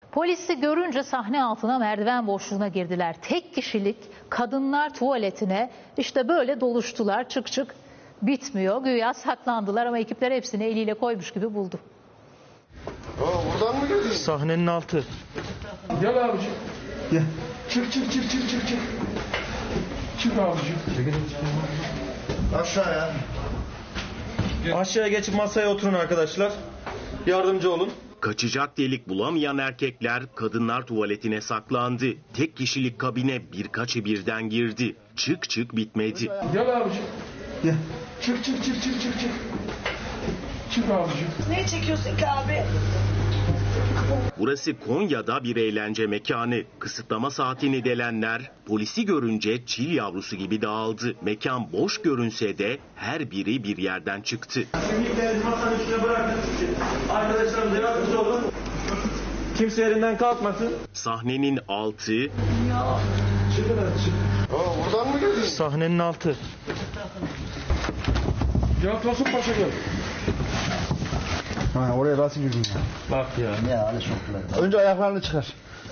Polisi görünce sahne altına merdiven boşluğuna girdiler. Tek kişilik kadınlar tuvaletine işte böyle doluştular. Çık çık bitmiyor. Güya saklandılar ama ekipler hepsini eliyle koymuş gibi buldu. Buradan mı girdin? Sahnenin altı. Gel abiciğim. Gel. Çık. Çık abiciğim. Aşağıya. Aşağıya geçip masaya oturun arkadaşlar. Yardımcı olun. Kaçacak delik bulamayan erkekler kadınlar tuvaletine saklandı. Tek kişilik kabine birkaç birden girdi. Çık bitmedi. Gel abiciğim. Gel. Çık. Çık abiciğim. Ne çekiyorsun ki abi? Burası Konya'da bir eğlence mekanı. Kısıtlama saatini delenler polisi görünce çil yavrusu gibi dağıldı. Mekan boş görünse de her biri bir yerden çıktı. Kimliklerinizi masanın üstüne bırakın. Arkadaşlarımıza yardımcı olun. Kimse yerinden kalkmasın. Sahnenin altı, Buradan mı girdin? Sahnenin altı. Gel Tosun Paşa gel. Ha, oraya nasıl girdin ya? Bak ya. Ya öyle çok. Önce ayaklarını çıkar.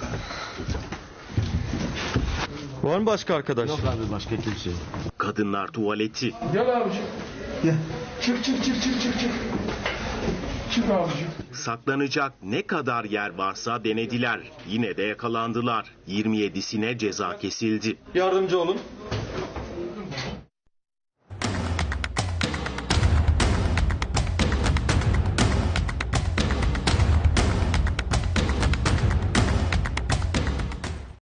Var mı başka arkadaş? Yok abi başka kimse. kadınlar tuvaleti. Gel abiciğim. Gel. Çık. Çık abiciğim. Saklanacak ne kadar yer varsa denediler. Yine de yakalandılar. 27'sine ceza kesildi. Yardımcı olun.